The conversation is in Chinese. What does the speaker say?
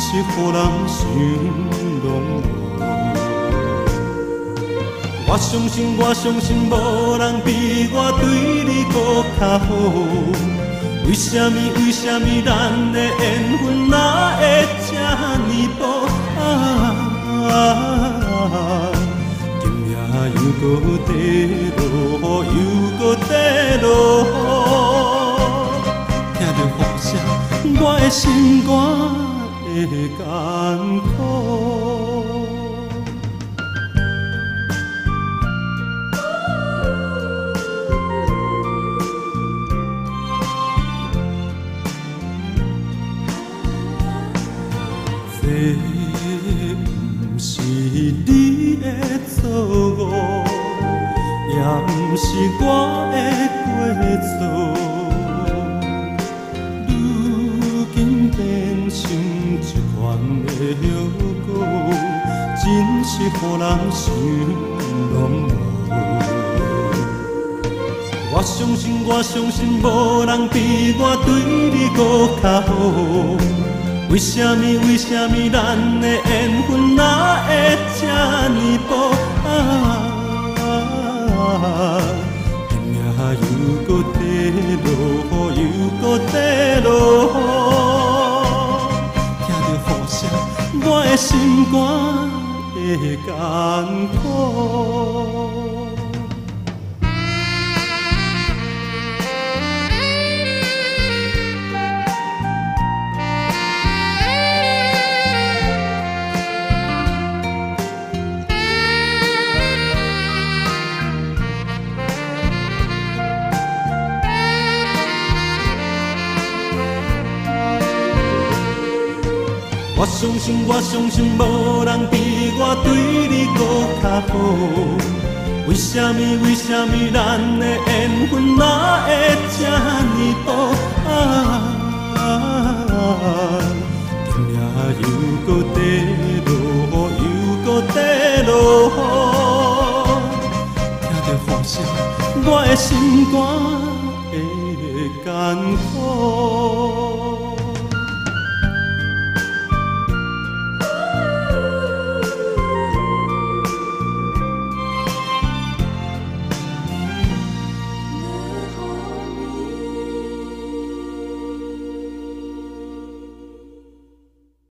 是予人想拢无。我相信，无人比我对你搁较好。为什么咱的缘分哪会这呢薄？今夜又搁地落雨，又搁地落雨，听着风声，我的心肝会艰苦。这不是你的错误，也不是我的过错。如今变成一款的后果，真是予人想拢无。我相信，无人比我对你搁较好。为什么咱的缘分哪会这呢薄？今夜又搁地落雨，又搁地落雨，听着风声，我的心肝会艰苦。我相信，无人比我对你搁较好。为什么咱的缘分哪会这呢薄？今夜又搁地落雨，又搁地落雨，听着风声，我的心肝会艰苦。